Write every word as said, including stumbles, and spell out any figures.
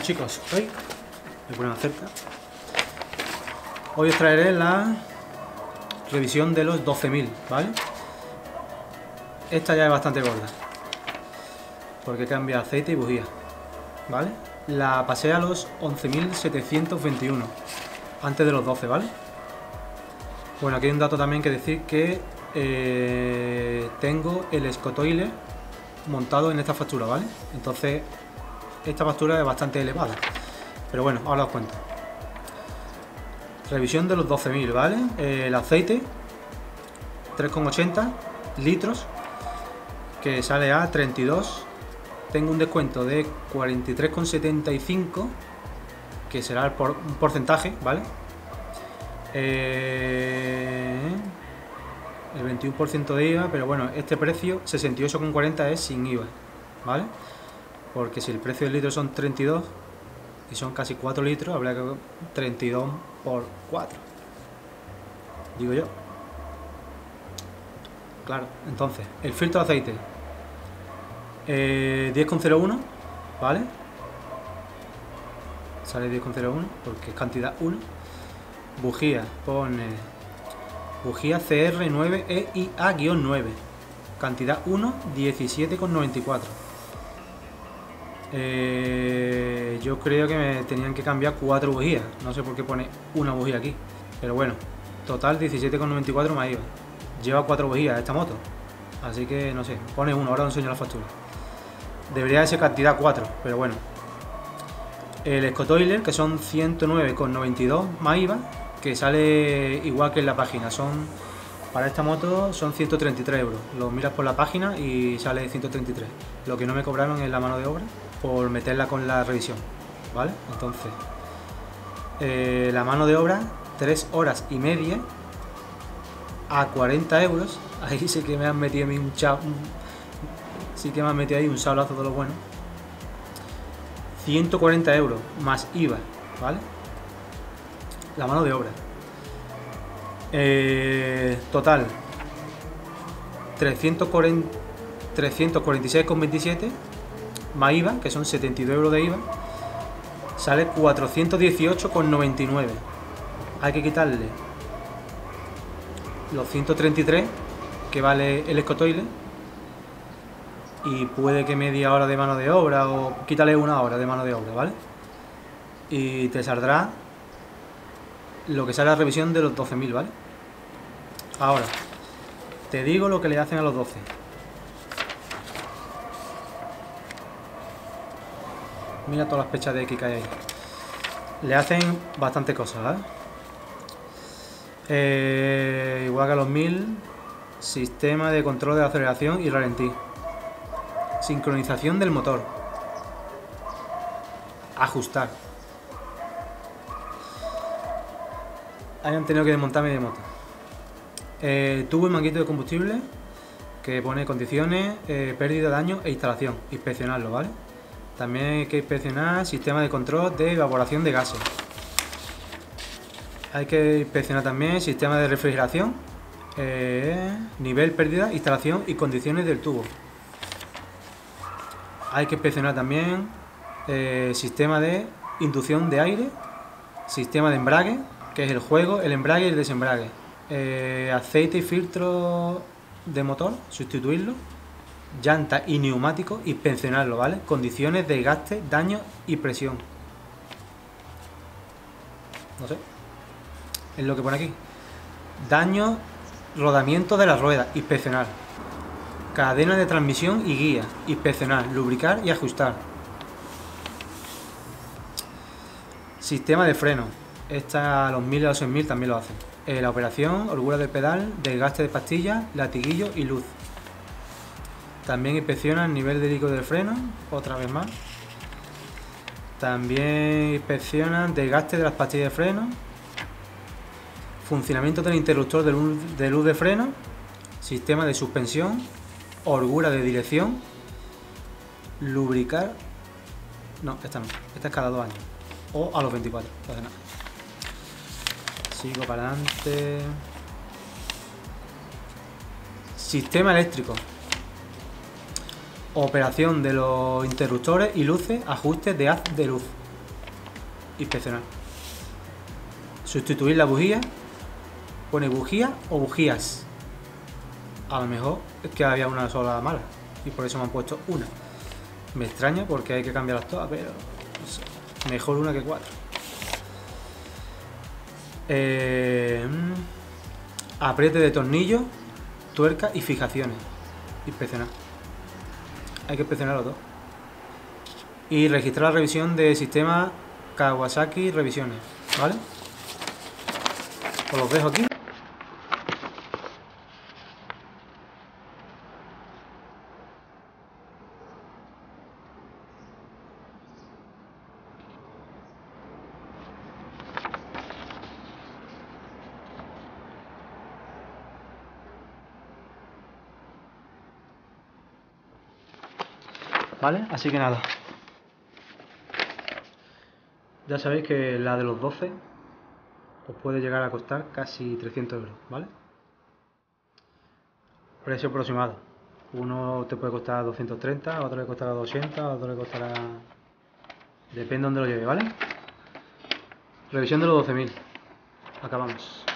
chicos, hoy me ponen cerca. Hoy os traeré la revisión de los doce mil, ¿vale? Esta ya es bastante gorda, porque cambia aceite y bujía, ¿vale? La pasé a los once mil setecientos veintiuno, antes de los doce, ¿vale? Bueno, aquí hay un dato también que decir que eh, tengo el escotoiler montado en esta factura, ¿vale? Entonces, esta factura es bastante elevada, pero bueno, ahora os cuento. Revisión de los doce mil, ¿vale? Eh, el aceite, tres coma ochenta litros, que sale a treinta y dos. Tengo un descuento de cuarenta y tres coma setenta y cinco, que será el por, un porcentaje, ¿vale? Eh, el veintiuno por ciento de I V A, pero bueno, este precio, sesenta y ocho coma cuarenta, es sin I V A, ¿vale? Porque si el precio del litro son treinta y dos y son casi cuatro litros, habría que treinta y dos por cuatro, digo yo. Claro, entonces, el filtro de aceite, eh, diez coma cero uno, ¿vale? Sale diez coma cero uno porque es cantidad uno. Bujía, pone bujía C R nueve E I A nueve, cantidad uno, diecisiete coma noventa y cuatro. Eh, yo creo que me tenían que cambiar cuatro bujías, no sé por qué pone una bujía aquí, pero bueno, total diecisiete coma noventa y cuatro más I V A. Lleva cuatro bujías esta moto, así que no sé, pone uno, ahora os enseño la factura. Debería de ser cantidad cuatro, pero bueno. El escotoiler, que son ciento nueve coma noventa y dos más I V A, que sale igual que en la página, son para esta moto son ciento treinta y tres euros. Lo miras por la página y sale ciento treinta y tres. Lo que no me cobraron es la mano de obra por meterla con la revisión, ¿vale? Entonces, eh, la mano de obra, tres horas y media a cuarenta euros. Ahí sí que me han metido a mí un chap, un, sí que me han metido ahí un sablazo de lo bueno. ciento cuarenta euros más I V A, ¿vale? La mano de obra. Eh, total trescientos cuarenta, trescientos cuarenta y seis coma veintisiete más I V A, que son setenta y dos euros de I V A, sale cuatrocientos dieciocho coma noventa y nueve. Hay que quitarle los ciento treinta y tres que vale el escotoiler y puede que media hora de mano de obra, o quítale una hora de mano de obra, ¿vale? Y te saldrá lo que sale la revisión de los doce mil, ¿vale? Ahora, te digo lo que le hacen a los doce. Mira todas las pechas de X que hay ahí. Le hacen bastante cosas, ¿vale? Eh, igual que a los mil, sistema de control de aceleración y ralentí. Sincronización del motor. Ajustar. Hayan tenido que desmontar media moto. Eh, tubo y manguito de combustible, que pone condiciones, eh, pérdida, daño e instalación. Inspeccionarlo, ¿vale? También hay que inspeccionar sistema de control de evaporación de gases. Hay que inspeccionar también sistema de refrigeración, eh, nivel, pérdida, instalación y condiciones del tubo. Hay que inspeccionar también eh, sistema de inducción de aire, sistema de embrague, que es el juego, el embrague y el desembrague, eh, aceite y filtro de motor, sustituirlo, llanta y neumático, inspeccionarlo, ¿vale? Condiciones de desgaste, daño y presión. No sé, es lo que pone aquí. Daño, rodamiento de las ruedas, inspeccionar. Cadena de transmisión y guía, inspeccionar, lubricar y ajustar. Sistema de freno, esta a los mil y a los seis mil también lo hacen. Eh, la operación, holgura del pedal, desgaste de pastillas, latiguillo y luz. También inspecciona el nivel de líquido del freno, otra vez más. También inspeccionan desgaste de las pastillas de freno, funcionamiento del interruptor de luz de, luz de freno, sistema de suspensión, holgura de dirección, lubricar. No, esta no, esta es cada dos años o a los veinticuatro, no hace nada. Sigo para adelante. Sistema eléctrico, operación de los interruptores y luces, ajustes de haz de luz. Inspeccionar. Sustituir la bujía. Pone bujía o bujías. A lo mejor es que había una sola mala y por eso me han puesto una. Me extraña porque hay que cambiarlas todas, pero no sé, mejor una que cuatro. Eh, apriete de tornillo, tuerca y fijaciones. Inspeccionar. Hay que inspeccionar los dos. Y registrar la revisión de sistema Kawasaki revisiones, ¿vale? Os los dejo aquí. ¿Vale? Así que nada. Ya sabéis que la de los doce os puede llegar a costar casi trescientos euros, ¿vale? Precio aproximado. Uno te puede costar doscientos treinta, otro le costará doscientos ochenta, otro le costará... Depende de dónde lo lleve, ¿vale? Revisión de los doce mil. Acabamos.